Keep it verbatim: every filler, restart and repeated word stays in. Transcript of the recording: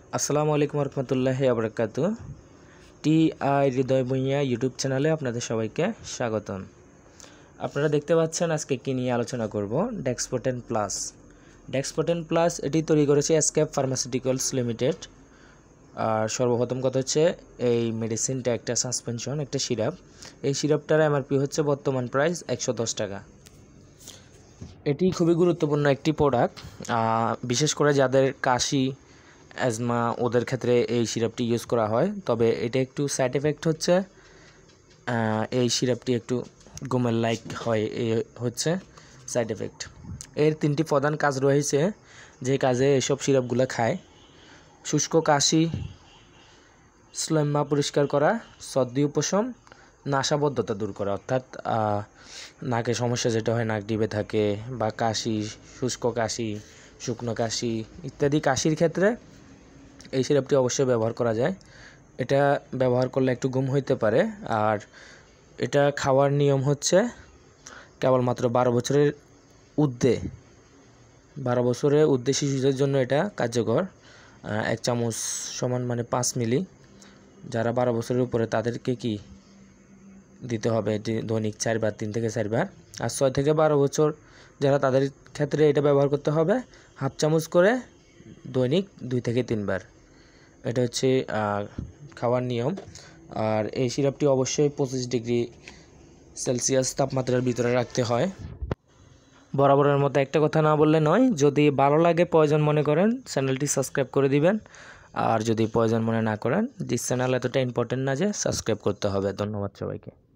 আসসালামু আলাইকুম রহমতুল্লাহি আবরাকাতু। T I Hridoy Bhuiyan YouTube চ্যানেলে আপনাদের সবাইকে স্বাগতম। আপনারা দেখতে পাচ্ছেন আজকে কী নিয়ে আলোচনা করব, ডেক্সপোটেন প্লাস। ডেক্সপোটেন প্লাস এটি তৈরি করেছে এসকেপ ফার্মাসিউটিক্যালস লিমিটেড। আর সর্বপ্রথম কথা হচ্ছে এই মেডিসিনটা একটা সাসপেনশন, একটা সিরাপ। এই সিরাপটার এমআরপি হচ্ছে বর্তমান প্রাইস একশো দশ টাকা। এটি খুবই গুরুত্বপূর্ণ একটি প্রোডাক্ট, বিশেষ করে যাদের কাশি অ্যাজমা ওদের ক্ষেত্রে এই সিরাপটি ইউজ করা হয়। তবে এটা একটু সাইড এফেক্ট হচ্ছে, এই সিরাপটি একটু ঘুমের লাইক হয়, এই হচ্ছে সাইড এফেক্ট। এর তিনটি প্রধান কাজ রয়েছে, যে কাজে এসব সিরাপগুলো খায়: শুষ্ক কাশি, স্লেম্মা পরিষ্কার করা, সর্দি উপশম, নাসাবদ্ধতা দূর করা। অর্থাৎ নাকে সমস্যা যেটা হয়, নাক ডিবে থাকে বা কাশি, শুষ্ক কাশি, শুকনো কাশি ইত্যাদি কাশির ক্ষেত্রে এই সিরাপটি অবশ্যই ব্যবহার করা যায়। এটা ব্যবহার করলে একটু ঘুম হইতে পারে। আর এটা খাওয়ার নিয়ম হচ্ছে কেবলমাত্র বারো বছরের ঊর্ধ্বে বারো বছরের ঊর্ধ্বে শিশুদের জন্য এটা কার্যকর। এক চামচ সমান মানে পাঁচ মিলি। যারা বারো বছরের উপরে তাদেরকে কি দিতে হবে দৈনিক চারবার, তিন থেকে চারবার। আর ছয় থেকে বারো বছর যারা, তাদের ক্ষেত্রে এটা ব্যবহার করতে হবে হাফ চামচ করে দৈনিক দুই থেকে তিনবার। এটা হচ্ছে খাওয়ার নিয়ম। আর এই সিরাপটি অবশ্যই পঁচিশ ডিগ্রি সেলসিয়াস তাপমাত্রার ভিতরে রাখতে হয়। বরাবরের মতো একটা কথা না বললে নয়, যদি ভালো লাগে প্রয়োজন মনে করেন চ্যানেলটি সাবস্ক্রাইব করে দিবেন। আর যদি প্রয়োজন মনে না করেন, দিস চ্যানেল এতটা ইম্পর্টেন্ট না যে সাবস্ক্রাইব করতে হবে। ধন্যবাদ সবাইকে।